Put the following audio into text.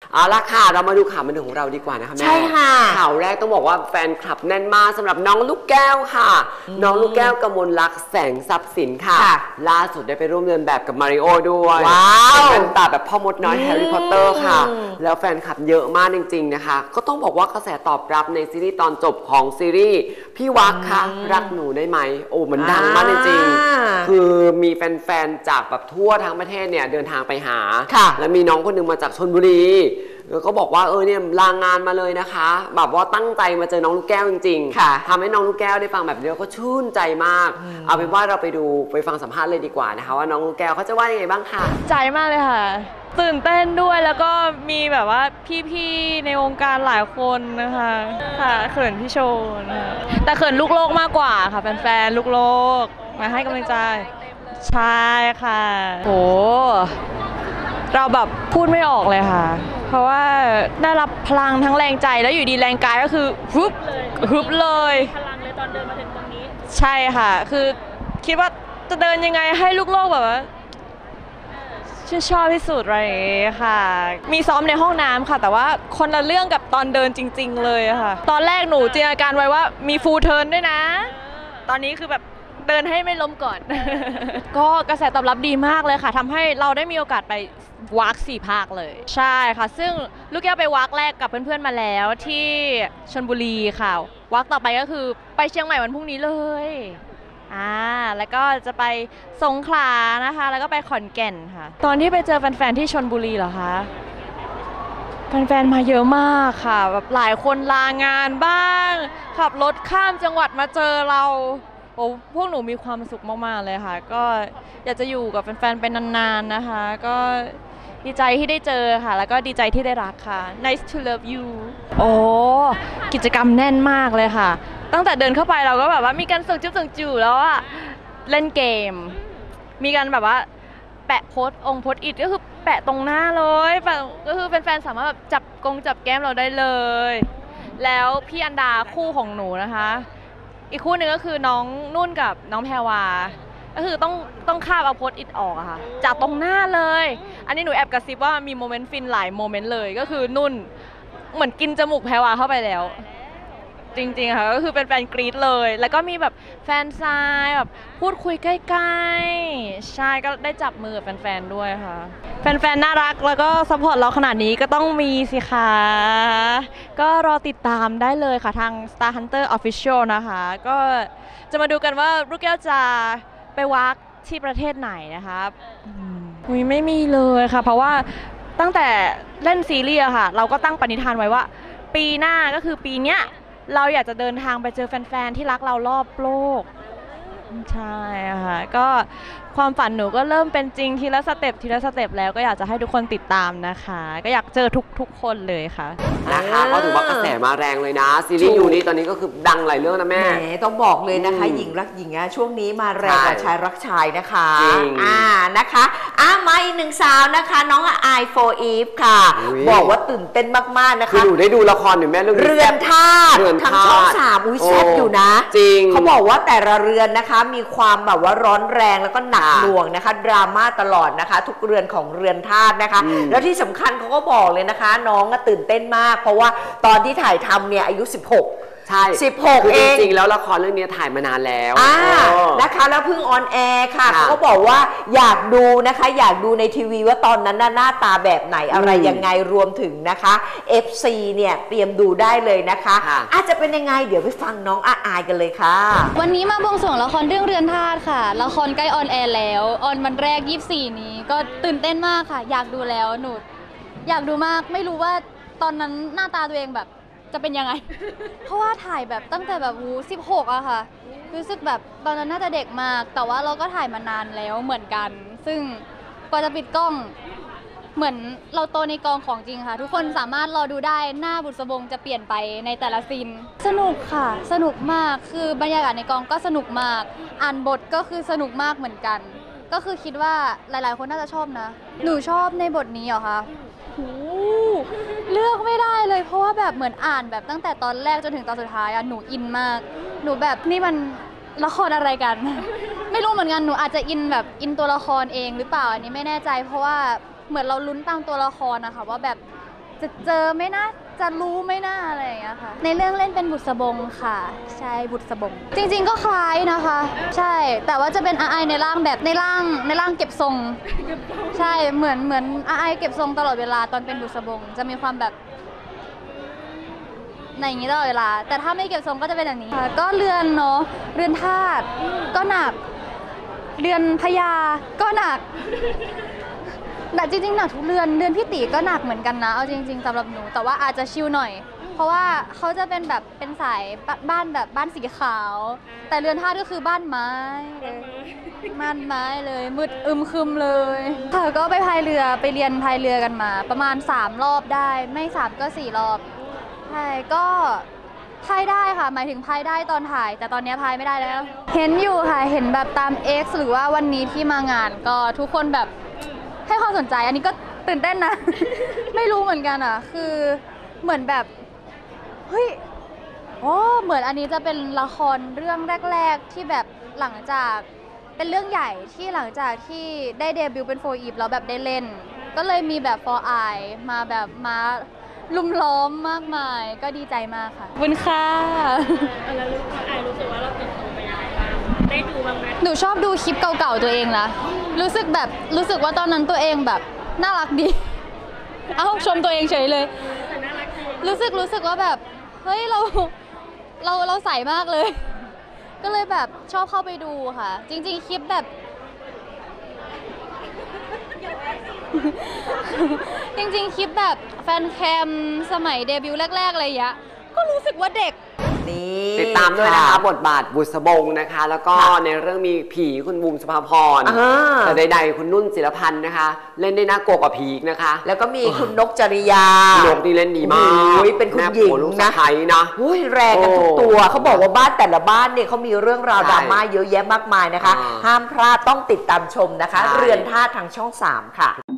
เอาละค่ะเรามาดูข่าวบันเทิงของเราดีกว่านะคะแม่ใช่ค่ะข่าวแรกต้องบอกว่าแฟนคลับแน่นมากสำหรับน้องลูกแก้วค่ะน้องลูกแก้วกมลลักษณ์แสงทรัพย์สินค่ะล่าสุดได้ไปร่วมเดินแบบกับมาริโอด้วยว้าวเป็นตาแบบพ่อมดน้อยแฮร์รี่พอตเตอร์ค่ะแล้วแฟนคลับเยอะมากจริงๆนะคะก็ต้องบอกว่ากระแสตอบรับในซีรีส์ตอนจบของซีรีส์พี่วักค่ะรักหนูได้ไหมโอ้มันดังมากจริงๆคือมีแฟนๆจากแบบทั่วทั้งประเทศเนี่ยเดินทางไปหาแล้วมีน้องคนหนึ่งมาจากชลบุรีแล้วก็บอกว่าเนี่ยลางานมาเลยนะคะแบบว่าตั้งใจมาเจอน้องลูกแก้วจริงๆทำให้น้องลูกแก้วได้ฟังแบบนี้ก็ชื่นใจมากเอาเป็นว่าเราไปฟังสัมภาษณ์เลยดีกว่านะคะว่าน้องลูกแก้วเขาจะว่ายังไงบ้างค่ะใจมากเลยค่ะตื่นเต้นด้วยแล้วก็มีแบบว่าพี่ๆในวงการหลายคนนะคะค่ะเขินพี่โชว์นะคะแต่เขินลูกโลกมากกว่าค่ะแฟนๆลูกโลกมาให้กำลังใจใช่ค่ะโหเราแบบพูดไม่ออกเลยค่ะเพราะว่าได้รับพลังทั้งแรงใจแล้วอยู่ดีแรงกายก็คือฮึบเลยพลังเลยตอนเดินมาถึงตรงนี้ใช่ค่ะคือคิดว่าจะเดินยังไงให้ลูกโลกแบบว่าชื่นชอบที่สุดอะไรค่ะมีซ้อมในห้องน้ำค่ะแต่ว่าคนละเรื่องกับตอนเดินจริงๆเลยค่ะตอนแรกหนูจินตนาการไว้ว่ามีฟูลเทิร์นด้วยนะตอนนี้คือแบบเดินให้ไม่ล้มก่อน ก็กระแสตอบรับดีมากเลยค่ะทำให้เราได้มีโอกาสไปวาก4 ภาคเลยใช่ค่ะซึ่งลูกแก้วไปวากแรกกับเพื่อนๆมาแล้วที่ชลบุรีค่ะวากต่อไปก็คือไปเชียงใหม่วันพรุ่งนี้เลยแล้วก็จะไปสงขลานะคะแล้วก็ไปขอนแก่นค่ะตอนที่ไปเจอแฟนๆที่ชลบุรีเหรอคะแฟนๆมาเยอะมากค่ะแบบหลายคนลางานบ้างขับรถข้ามจังหวัดมาเจอเราโอ้พวกหนูมีความสุขมากๆเลยค่ะก็อยากจะอยู่กับแฟนๆเป็นนานๆนะคะก็ดีใจที่ได้เจอค่ะแล้วก็ดีใจที่ได้รักค่ะ Nice to love you โอ้กิจกรรมแน่นมากเลยค่ะตั้งแต่เดินเข้าไปเราก็แบบว่ามีการส่งจุ๊บส่งจู่แล้วอะเล่นเกมมีการแบบว่าแปะโพสอิทก็คือแปะตรงหน้าเลยแปะก็คือแฟนๆสามารถแบบจับแก้มเราได้เลยแล้วพี่อันดาคู่ของหนูนะคะอีกคู่หนึ่งก็คือน้องนุ่นกับน้องแพรวาก็คือต้องคาบเอาโพสอิทออกอะค่ะจากตรงหน้าเลยอันนี้หนูแอบกระซิบว่ามีโมเมนต์ฟินหลายโมเมนต์เลยก็คือนุ่นเหมือนกินจมูกแพรวาเข้าไปแล้วจริงๆค่ะก็คือเป็นแฟนกรี๊ดเลยแล้วก็มีแบบแฟนซายแบบพูดคุยใกล้ๆใช่ก็ได้จับมือกับแฟนๆด้วยค่ะแฟนๆน่ารักแล้วก็ซัพพอร์ตเราขนาดนี้ก็ต้องมีสิคะก็รอติดตามได้เลยค่ะทาง Star Hunter Official นะคะก็จะมาดูกันว่าลูกแก้วจะไปวากที่ประเทศไหนนะคะไม่มีเลยค่ะเพราะว่าตั้งแต่เล่นซีรีส์ค่ะเราก็ตั้งปณิธานไว้ว่าปีหน้าก็คือปีเนี้ยเราอยากจะเดินทางไปเจอแฟนๆที่รักเรารอบโลกใช่ค่ะก็ความฝันหนูก็เริ่มเป็นจริงทีละสเต็ปแล้วก็อยากจะให้ทุกคนติดตามนะคะก็อยากเจอทุกคนเลยค่ะนะคะก็ถือว่ากระแสมาแรงเลยนะซีรีส์ยูนี่ตอนนี้ก็คือดังหลายเรื่องนะแม่ต้องบอกเลยนะคะหญิงรักหญิงช่วงนี้มาแรงกว่าชายรักชายนะคะนะคะมาอีกหนึ่งสาวนะคะน้องไอโฟอีฟค่ะบอกว่าตื่นเต้นมากๆนะคะคือหนูได้ดูละครอยู่แม่เรื่องเรือนธาตุทั้งช่อง3อุ้ยแซ่บอยู่นะจริงเขาบอกว่าแต่ละเรือนนะคะมีความแบบว่าร้อนแรงแล้วก็หนักหน่วงนะคะดราม่าตลอดนะคะทุกเรือนของเรือนธาตุนะคะแล้วที่สำคัญเขาก็บอกเลยนะคะน้องตื่นเต้นมากเพราะว่าตอนที่ถ่ายทำเนี่ยอายุ16 ใช่ 16เองจริงๆแล้วละครเรื่องนี้ถ่ายมานานแล้วนะคะแล้วเพิ่งออนแอร์ค่ะเขาก็บอกว่าอยากดูนะคะอยากดูในทีวีว่าตอนนั้นหน้าตาแบบไหนอะไรยังไงรวมถึงนะคะ FC เนี่ยเตรียมดูได้เลยนะคะอาจจะเป็นยังไงเดี๋ยวไปฟังน้องอายกันเลยค่ะวันนี้มาบวงสรวงละครเรื่องเรือนธาตุค่ะละครใกล้ออนแอร์แล้วออนวันแรก24นี้ก็ตื่นเต้นมากค่ะอยากดูแล้วหนูอยากดูมากไม่รู้ว่าตอนนั้นหน้าตาตัวเองแบบจะเป็นยังไง เพราะว่าถ่ายแบบตั้งแต่แบบ16อะค่ะรู้สึกแบบตอนนั้นน่าจะเด็กมากแต่ว่าเราก็ถ่ายมานานแล้วเหมือนกันซึ่งกว่าจะปิดกล้องเหมือนเราโตในกองของจริงค่ะทุกคนสามารถรอดูได้หน้าบุษบงจะเปลี่ยนไปในแต่ละซีนสนุกค่ะสนุกมากคือบรรยากาศในกองก็สนุกมากอ่านบทก็คือสนุกมากเหมือนกันก็คือคิดว่าหลายๆคนน่าจะชอบนะหนูชอบในบทนี้เหรอคะเลือกไม่ได้เลยเพราะว่าแบบเหมือนอ่านแบบตั้งแต่ตอนแรกจนถึงตอนสุดท้ายหนูอินมากหนูแบบนี่มันละครอะไรกัน ไม่รู้เหมือนกันหนูอาจจะอินแบบอินตัวละครเองหรือเปล่าอันนี้ไม่แน่ใจเพราะว่าเหมือนเราลุ้นตามตัวละครนะคะว่าแบบจะเจอไหมนะจะรู้ไหมนะอะไรอย่างเงี้ยค่ะในเรื่องเล่นเป็นบุษบงค่ะใช่บุษบงจริงๆก็คล้ายนะคะใช่แต่ว่าจะเป็นอาไอในร่างแบบในร่างเก็บทรงใช่เหมือนอาไอเก็บทรงตลอดเวลาตอนเป็นบุษบงจะมีความแบบในอย่างนี้ตลอดเวลาแต่ถ้าไม่เก็บทรงก็จะเป็นอย่างนี้ก็เรือนเนาะเรือนธาตุก็หนักเรือนพญาก็หนักจริงๆหนักทุกเรือนพี่ตีก็หนักเหมือนกันนะเอาจริงๆสำหรับหนูแต่ว่าอาจจะชิลหน่อยเพราะว่าเขาจะเป็นแบบเป็นสายบ้านแบบบ้านสีขาวแต่เรือนธาตุก็คือบ้านไม้เลยบ้านไม้เลยมืดอึมครึมเลยค่ะก็ไปพายเรือไปเรียนพายเรือกันมาประมาณ3 รอบได้ไม่3ก็4 รอบใช่ก็พายได้ค่ะหมายถึงพายได้ตอนถ่ายแต่ตอนนี้พายไม่ได้แล้วเห็นอยู่ค่ะเห็นแบบตาม X หรือว่าวันนี้ที่มางานก็ทุกคนแบบให้ความสนใจอันนี้ก็ตื่นเต้นนะ ไม่รู้เหมือนกันอ่ะคือเหมือนแบบเฮ้ยโอ้เหมือนอันนี้จะเป็นละครเรื่องแรกๆที่แบบหลังจากเป็นเรื่องใหญ่ที่หลังจากที่ได้เดบิวต์เป็น4 Eve แล้วแบบได้เล่นก็เลยมีแบบ For I มาแบบมาลุมล้อมมากมายก็ดีใจมากค่ะขอบคุณค่ะแล้วรู้สึกว่าเราเติบโตไปยังไงบ้างได้ดูบ้างไหมหนูชอบดูคลิปเก่าๆตัวเองนะรู้สึกว่าตอนนั้นตัวเองแบบน่ารักดี เอ้าชมตัวเองเฉยเลยแต่น่ารักจริงรู้สึกว่าแบบเฮ้ยเราใสมากเลย ก็เลยแบบชอบเข้าไปดูค่ะ จริงๆคลิปแบบ จริงๆคลิปแบบแฟนแคมสมัยเดบิวต์แรกๆอะไรอย่างเงี้ยก็รู้สึกว่าเด็กติดตามด้วยนะคะบทบาทบุษบงนะคะ แล้วก็ในเรื่องมีผีคุณบูมสุภาพรแต่ใดๆคุณนุ่นศิลพันธ์นะคะ เล่นได้น่ากลัวกว่าผีอีกนะคะแล้วก็มีคุณนกจริยาพี่นกนี่เล่นดีมากเป็นคุณหญิงลูกนะสะใภ้นะแรงกันทุกตัวเขาบอกว่าบ้านแต่ละบ้านเนี่ยเขามีเรื่องราวดราม่าเยอะแยะมากมายนะคะ ห้ามพลาดต้องติดตามชมนะคะ เรือนธาตุทางช่อง 3 ค่ะ